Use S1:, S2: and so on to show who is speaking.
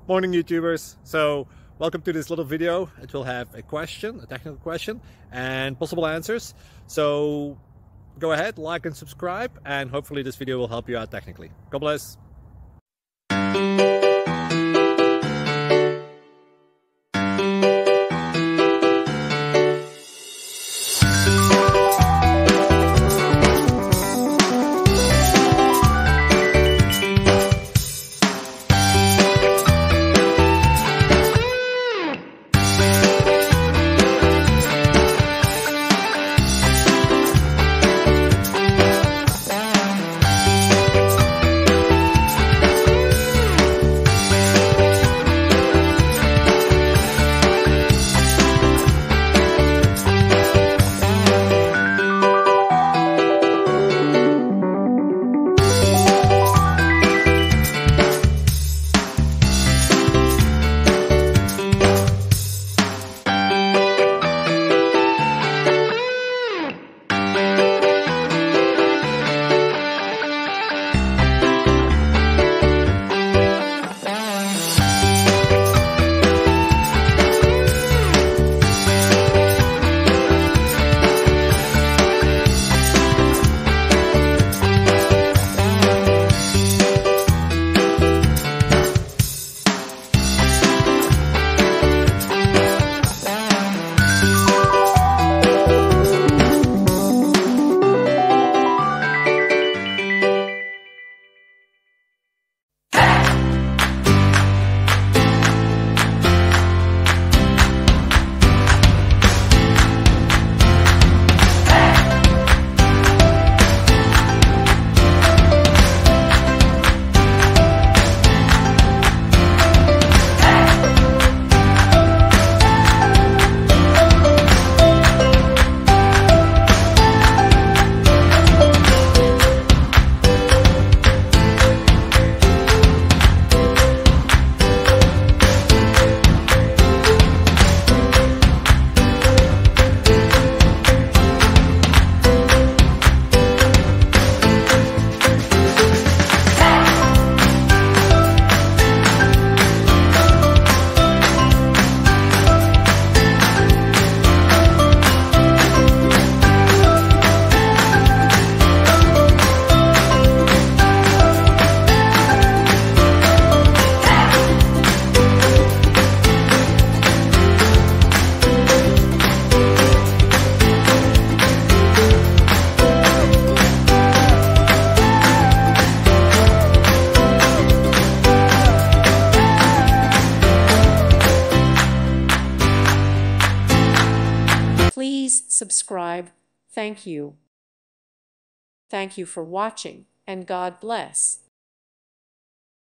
S1: Morning YouTubers. So welcome to this little video. It will have a question, a technical question, and possible answers. So go ahead, like and subscribe, and hopefully this video will help you out technically. God bless.
S2: Please subscribe. Thank you. Thank you for watching, and God bless.